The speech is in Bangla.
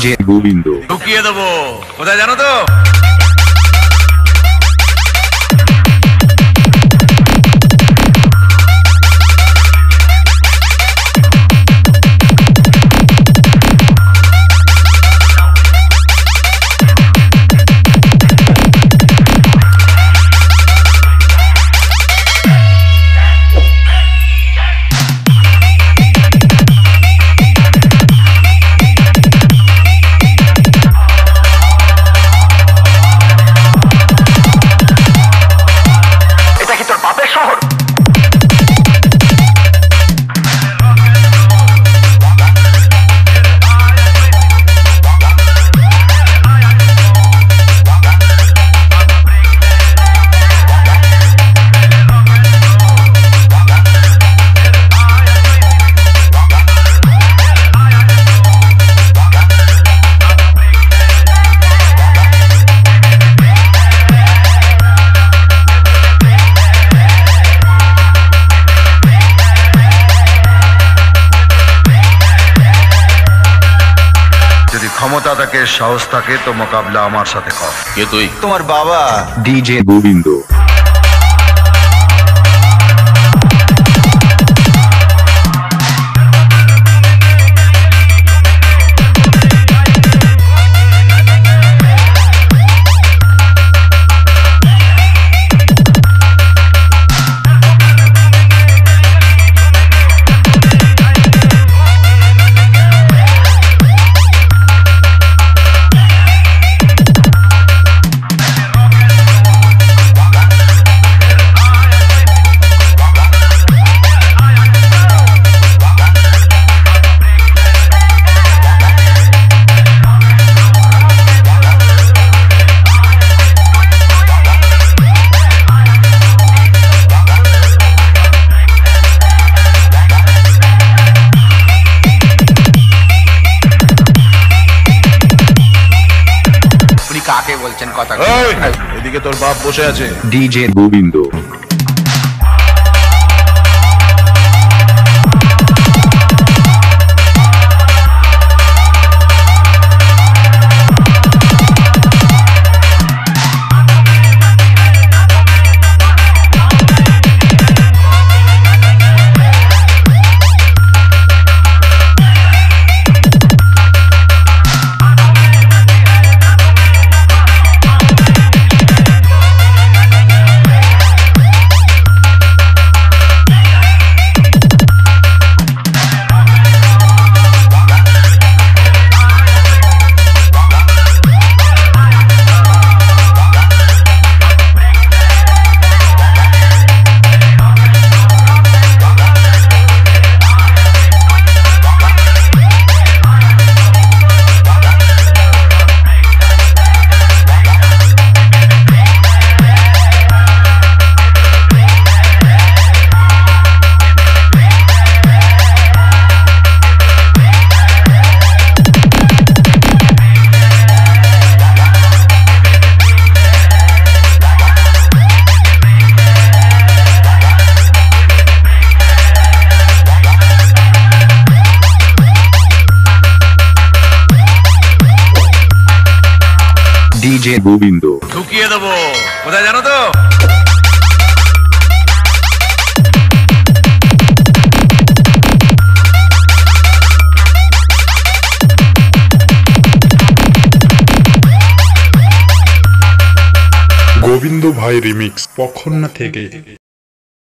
ডিজে গোবিন্দ ঢুকিয়ে দেবো কোথায় জানো তো? ক্ষমতা থাকে, সাহস থাকে তো মোকাবিলা আমার সাথে কর। কে তুই? তোমার বাবা ডিজে গোবিন্দ। কাকে বলছেন কথা? এদিকে তোর বাপ বসে আছে। ডিজে গোবিন্দ। ডিজে গোবিন্দ। ঢুকিয়ে দেবো কোথায় জানো তো? গোবিন্দ ভাই রিমিক্স পক্ষন্না থেকে।